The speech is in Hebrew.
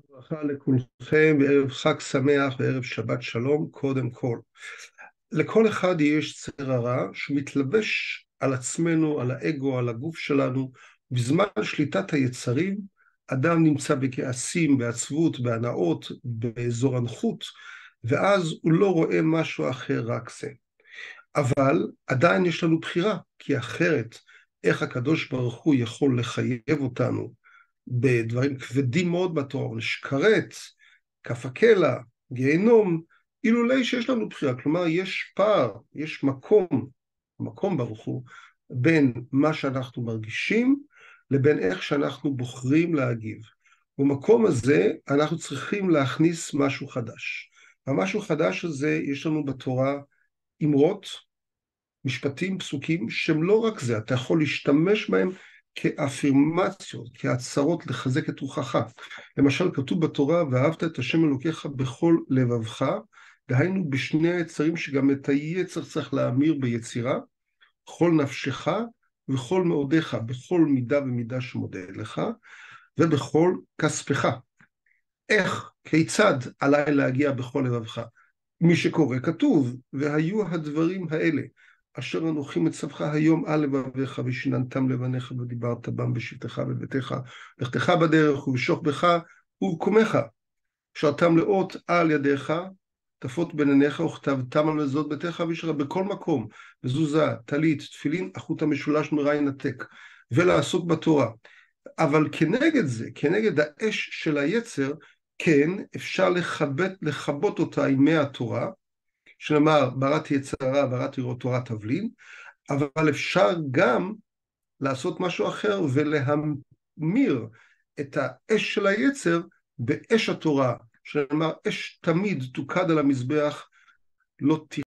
ברכה לכולכם וערב חג שמח וערב שבת שלום. קודם כל, לכל אחד יש צר הרע שמתלבש על עצמנו, על האגו, על הגוף שלנו. בזמן שליטת היצרים אדם נמצא בכעסים, בעצבות, בהנאות, באזור הנחות, ואז הוא לא רואה משהו אחר, רק זה. אבל עדיין יש לנו בחירה, כי אחרת איך הקדוש ברוך הוא יכול לחייב אותנו בדברים כבדים מאוד בתורה, עונש כרת, כף הקלע, גיהנום, אילולא שיש לנו בחירה. כלומר, יש פער, יש מקום ברוך הוא, בין מה שאנחנו מרגישים לבין איך שאנחנו בוחרים להגיב. במקום הזה אנחנו צריכים להכניס משהו חדש. והמשהו חדש הזה, יש לנו בתורה אמרות, משפטים, פסוקים, שהם לא רק זה, אתה יכול להשתמש בהם כאפירמציות, כהצהרות לחזק את רוחך. למשל, כתוב בתורה, ואהבת את השם אלוקיך בכל לבבך, דהיינו בשני היצרים שגם את היצר צריך להמיר ביצירה, כל נפשך וכל מאודיך, בכל מידה ומידה שמודד לך, ובכל כספך. איך, כיצד עליי להגיע בכל לבבך? מי שקורא כתוב, והיו הדברים האלה, אשר אנוכי מצווך היום על לבביך, ושיננתם לבניך, ודיברת בם בשבתך בביתך, לכתך בדרך ובשוכבך ובקומך, שרתם לאות על ידיך, תפות בין עיניך, וכתבתם על מזוזות ביתך וישרה בכל מקום, מזוזה, טלית, תפילין, החוט המשולש מרע ינתק, ולעסוק בתורה. אבל כנגד זה, כנגד האש של היצר, כן, אפשר לכבות אותה עם מי התורה, שנאמר, בראתי יצרה, בראתי תורה תבלין, אבל אפשר גם לעשות משהו אחר ולהמיר את האש של היצר באש התורה, שנאמר, אש תמיד תוקד על המזבח, לא